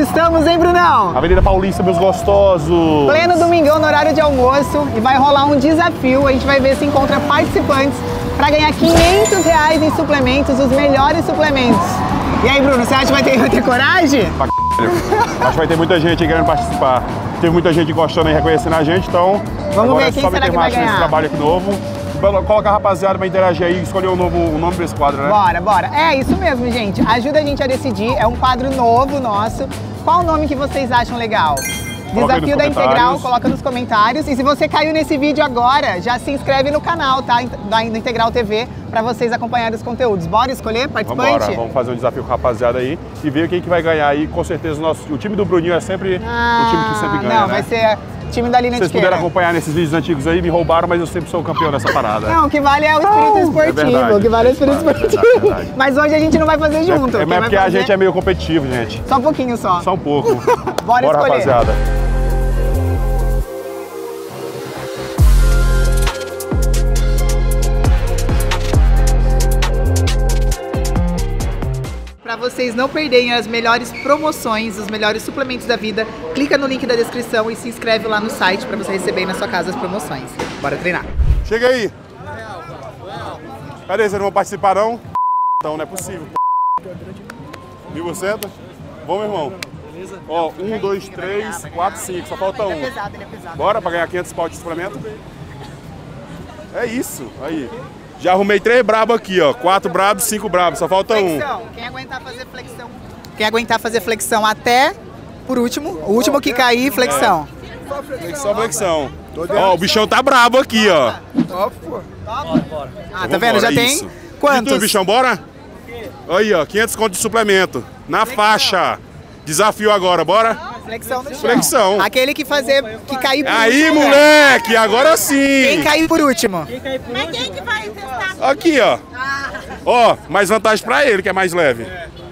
estamos, hein, Brunão? Avenida Paulista, meus gostosos. Pleno domingão no horário de almoço e vai rolar um desafio. A gente vai ver se encontra participantes para ganhar R$500 em suplementos, os melhores suplementos. E aí, Bruno, você acha que vai ter coragem? Acho que vai ter muita gente querendo participar. Teve muita gente gostando e reconhecendo a gente, então... Vamos ver quem será que vai ganhar. Nesse trabalho aqui novo. Coloca a rapaziada pra interagir aí e escolher um nome pra esse quadro, né? Bora, bora. É isso mesmo, gente. Ajuda a gente a decidir. É um quadro novo nosso. Qual o nome que vocês acham legal? Desafio da Integral, coloca nos comentários. E se você caiu nesse vídeo agora, já se inscreve no canal, tá? Da Integral TV, pra vocês acompanharem os conteúdos. Bora escolher participante? Vambora, vamos fazer um desafio com a rapaziada aí e ver quem que vai ganhar aí. Com certeza o time do Bruninho é sempre o time que sempre ganha, não, né? Vai ser o time da Aline Etiqueira. Vocês puderam acompanhar nesses vídeos antigos aí, me roubaram, mas eu sempre sou o campeão dessa parada. Não, o que vale é o espírito esportivo. É verdade, o que vale é o espírito esportivo. Verdade. Mas hoje a gente não vai fazer junto. É porque a gente é meio competitivo, gente. Só um pouquinho só. Só um pouco. Bora escolher. Rapaziada. Para vocês não perderem as melhores promoções, os melhores suplementos da vida, clica no link da descrição e se inscreve lá no site para você receber na sua casa as promoções. Bora treinar. Chega aí. Cadê? Vocês não vão participar não? Então não é possível. 1.000%? Bom, meu irmão. Beleza? Ó, 1, 2, 3, 4, 5. Só falta um. Ele é pesado, ele é pesado. Bora pra ganhar 500 pau de suplemento? É isso. Aí. Já arrumei 3 brabos aqui, ó. 4 brabos, 5 brabos. Só falta flexão. um. Quem aguentar fazer flexão? Quem aguentar fazer flexão até, por último, o último que cair, flexão. Flexão, flexão. Ó, o bichão tá brabo aqui, ó. Top, pô. Bora. Ah, tá vendo? Já tem quantos? E tu, bichão, bora? Aí, ó, 500 conto de suplemento. Na faixa. Desafio agora, bora? Flexão no chão. Flexão. Aquele que cair por último. Aí, moleque, agora sim. Quem cair por último? Mas quem que vai testar? Aqui, ó. Ó, mais vantagem pra ele, que é mais leve.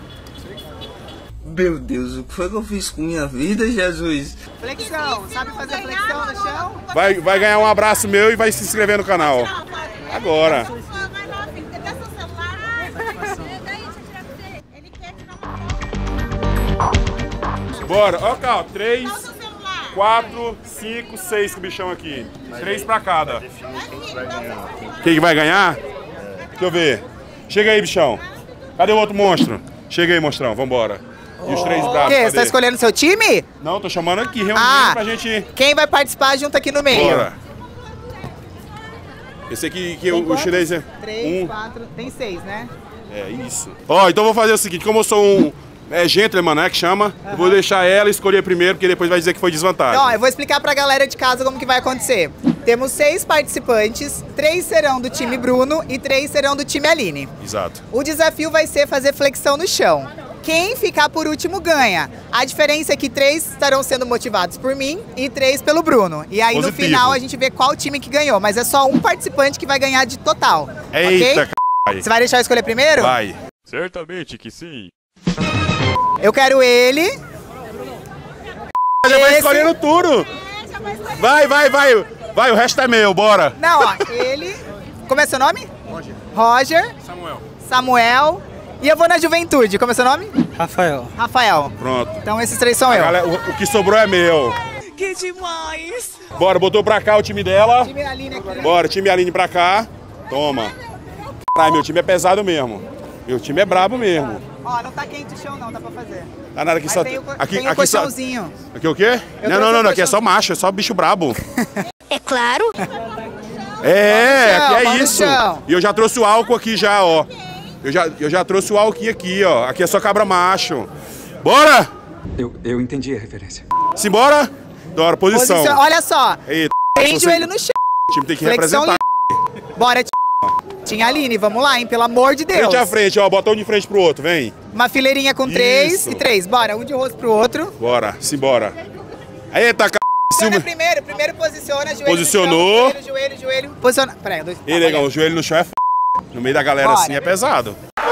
Meu Deus, o que foi que eu fiz com minha vida, Jesus? Flexão, sabe fazer flexão no chão? Vai ganhar um abraço meu e vai se inscrever no canal. Agora. Vai lá, filho. Você dá seu celular? Ele quer tirar uma... Bora. Ó, Cal, 3, Qual o seu celular? 4, 5, 6 com o bichão aqui. 3 pra cada. Quem que vai ganhar? Deixa eu ver. Chega aí, bichão. Cadê o outro monstro? Chega aí, monstrão. Vambora. E os 3 bravos, Você tá escolhendo seu time? Não, tô chamando aqui, reunindo pra gente... Quem vai participar junto aqui no meio? Bora. Esse aqui, que o chinês é... 3, 4, tem 6, né? É isso. Ó, então eu vou fazer o seguinte, como eu sou um gentleman, né, que chama, eu vou deixar ela escolher primeiro, porque depois vai dizer que foi desvantagem. Ó, eu vou explicar pra galera de casa como que vai acontecer. Temos 6 participantes, 3 serão do time Bruno e 3 serão do time Aline. Exato. O desafio vai ser fazer flexão no chão. Quem ficar por último ganha. A diferença é que 3 estarão sendo motivados por mim e 3 pelo Bruno. E aí Positivo. No final a gente vê qual time que ganhou, mas é só um participante que vai ganhar de total. Eita, ok? Você vai deixar eu escolher primeiro? Vai. Certamente que sim. Eu quero ele. Já vai escolhendo tudo. Vai. Vai, o resto é meu, bora. Não, ó, ele... Como é seu nome? Roger. Samuel. E eu vou na juventude. Como é seu nome? Rafael. Pronto. Então esses 3 são eu. Galera, o que sobrou é meu. Que demais! Bora, botou pra cá o time dela. Time Aline aqui. Bora, time Aline pra cá. Toma. Caralho, meu time é pesado mesmo. Meu time é brabo mesmo. Ó, não tá quente o chão não, dá pra fazer. Tá nada aqui Mas só... tem o aqui colchãozinho. Aqui o quê? Eu Não, trouxe aqui é só macho, é só bicho brabo. É claro. É, aqui é vamos no isso. chão. E eu já trouxe o álcool aqui já, ó. Eu já trouxe o álcool aqui, ó. Aqui é só cabra macho. Bora! Eu entendi a referência. Simbora? Bora, posição. Olha só. Eita, Tem joelho no chão. o time tem que Flexão representar. Bora, Tinha Aline, vamos lá, hein? Pelo amor de Deus. Frente a frente, ó. Bota um de frente pro outro, vem. Uma fileirinha com 3 Isso. e 3. Bora, um de rosto pro outro. Bora, simbora. Eita, Posiciona primeiro posiciona, joelho Posicionou. no chão, joelho. Posiciona. Peraí, Ei, legal, o joelho no chão é f... No meio da galera Bora. assim é pesado.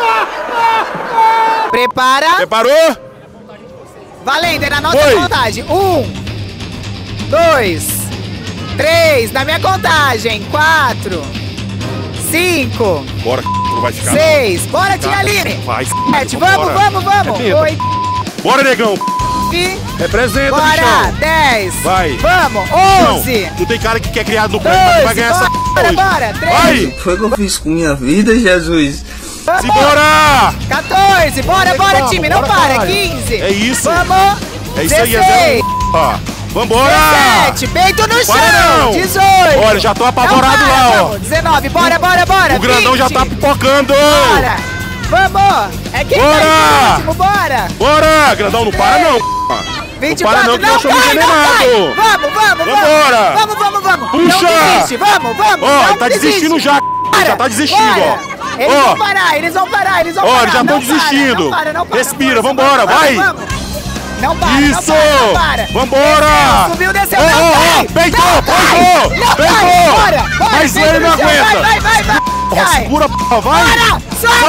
Prepara. Preparou? Valendo, é na nossa Foi. contagem. 1, 2, 3, na minha contagem. 4, 5, Bora, não vai ficar. 6. Bora, tia Aline. Vai, 7, vamos. É 8, Bora, negão. 9. Representa, Bora, bichão. 10. Vai. Vamos, 11. Não, tu tem cara que é criado no campo, mas 12, vai ganhar essa bora, hoje. bora, 13. Vai. O que foi que eu fiz com minha vida, Jesus? Vamos. Simbora! 14. Bora, bora, time. Não bora, para. caralho. 15. É isso. Vamos. É isso aí, 16. é 0. Vambora! 17. Peito no Para chão. não. 18. Olha, já tô apavorado Não para, lá, ó. vamos. 19. Bora, bora, bora. O grandão 20. já tá pipocando. Bora. Vamos. É quem Bora. tá aí no último. Bora. Bora! Grandão, não para não. 24, não para não, que nós somos cai, não cai. envenenados. Vamos. Vambora. Vamos. Puxa. Não desiste, vamos. Ó, não ele tá desiste. desistindo já. Bora, Já tá desistindo, bora. ó. Eles Ó. vão parar, eles vão parar. Ó, eles já Não estão para, desistindo. Não para. Respira, Força, vambora, vai. Vamos. Não para, Isso. não para. Vambora. Subiu, desceu, Ó, não ó, cai. peitou, Não cai. peitou, Não peitou. cai. Bora. Mas peito ele no não chão. aguenta. Vai. Ó, Cai. segura, p***, vai. Bora.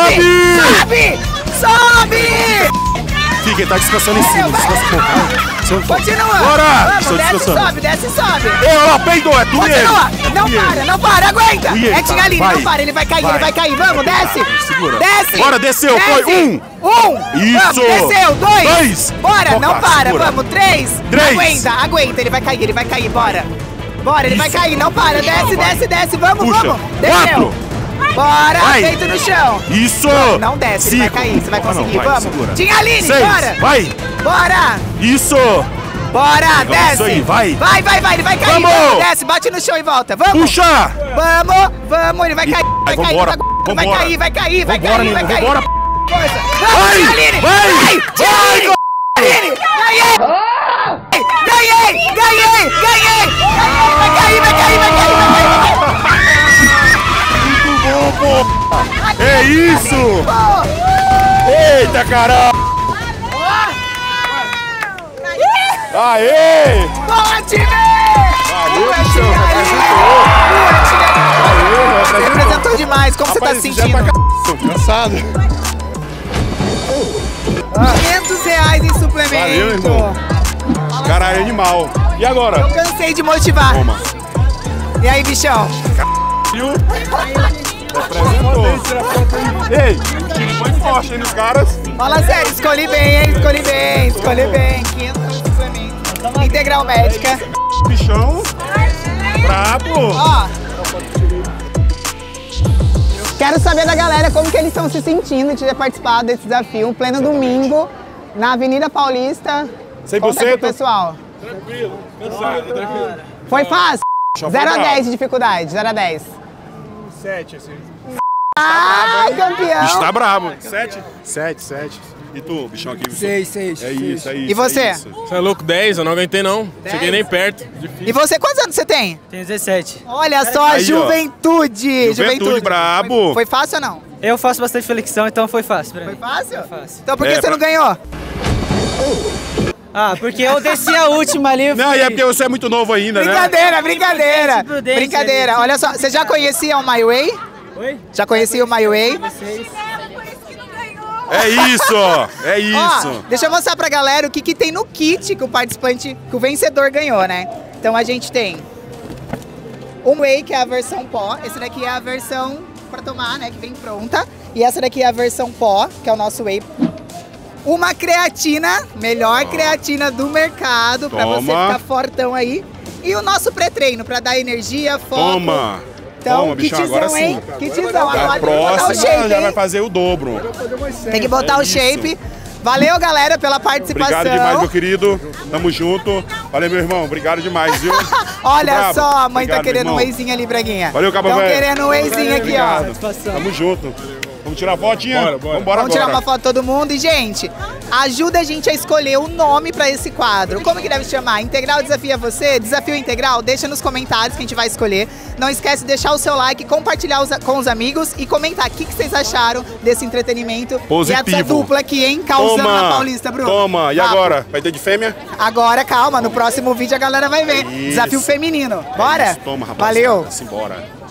Sobe. Fica, ele tá descansando em cima. Descansa. Continua. Bora. Vamos, Estou desce, descansando. desce e sobe. Ó, lá, peidou, é tu e ele. Continua. Tu e ele. Não para, aguenta. E ele, É Tinha Aline, vai. não para, ele vai cair. Vamos, desce. Segura. Desce. Bora, desceu, foi. Desce. 1. Isso. Vamos, desceu. 2. Bora, Foca, não para. segura. Vamos, 3. 3. Aguenta, ele vai cair, bora. Bora, ele vai Isso. cair, não para. Desce. Vamos. Puxa. Desceu. 4. Bora, Vai. peito no chão. Isso. Não desce, ele vai 5. cair, você vai conseguir. Vai, Vamos. segura. Tinha Aline, 6. bora. Vai. Bora. Isso. Bora, desce. Isso aí, vai. Vai, ele vai cair. Vamos. Desce, bate no chão e volta. Vamos. Puxa. Vamos, ele vai cair. Vambora. Vai cair. Vambora, Nino, vambora. Força. Vai. Vamos, Aline. Vai. Aline. Ganhei. Vai cair. Muito bom, pô. É isso. Eita, caralho. Aê. Boa, time! Valeu, Boa, bichão, time! Representou demais, como você tá se sentindo? Cansado. R$500 em suplemento. Valeu, irmão. Caralho, animal. E agora? Eu cansei de motivar. Toma. E aí, bichão? Viu? Representou. Ei, o time foi forte aí nos caras. Fala sério, escolhi bem, hein? Escolhi bem. 500 suplemento. Integral médica. Bichão. Brabo. Ó. Quero saber da galera como que eles estão se sentindo de ter participado desse desafio, um pleno domingo, na Avenida Paulista. 100%? Conta aí pro pessoal. Tranquilo. Cansado, tranquilo. Foi fácil? Já 0 foi a bravo. 10 de dificuldade, 0 a 10. 7, assim. Ah, campeão! Bicho tá brabo. 7? 7. E tu, bichão aqui? 6. É isso. E você? É isso. Você é louco? 10? Eu não aguentei não. 10? Cheguei nem perto. E você, quantos anos você tem? Tenho 17. Olha só, Aí, ó. juventude! Juventude, brabo. Foi fácil ou não? Eu faço bastante flexão, então foi fácil pra Foi mim. fácil? Fácil. Então por que É, você não ganhou? Ah, porque eu desci a última ali. Não, e é porque você é muito novo ainda, né? Brincadeira! Prudência, Brincadeira! né? Olha só, você já conhecia o My Way? Oi? Já conhecia o My Way? É isso, é isso. Ó, deixa eu mostrar pra galera o que tem no kit que o participante, que o vencedor ganhou, né? Então a gente tem um Whey, que é a versão pó. Esse daqui é a versão pra tomar, né? Que vem pronta. E essa daqui é a versão pó, que é o nosso Whey. Uma creatina, melhor creatina do mercado, pra você Toma. ficar fortão aí. E o nosso pré-treino, pra dar energia, foco. Toma. Então, Toma, bichão, kitzão, agora sim. hein? Kitzão, A agora tem que botar próxima o shape, já hein? vai fazer o dobro. Tem que botar É o isso. shape. Valeu, galera, pela participação. Obrigado demais, meu querido. Tamo junto. Valeu, meu irmão. Obrigado demais, viu? Olha Brabo. só, a mãe tá Obrigado, querendo meu um irmão. wheyzinho ali, Braguinha. Valeu, Cabo Estão Velho. querendo um wheyzinho aqui, ó. Obrigado. Tamo junto. Vamos tirar a fotinha? Bora. Vambora Vamos tirar agora. uma foto todo mundo. E, gente, ajuda a gente a escolher o nome pra esse quadro. Como que deve chamar? Integral Desafia Você? Desafio Integral? Deixa nos comentários que a gente vai escolher. Não esquece de deixar o seu like, compartilhar com os amigos e comentar o que vocês acharam desse entretenimento. Positivo. E essa dupla aqui, hein? Causando na Paulista, Bruno. Toma. E Papo. agora? Vai ter de fêmea? Agora, calma, no próximo vídeo a galera vai ver. Isso. Desafio feminino. Bora? Toma, rapaz. Valeu. Simbora.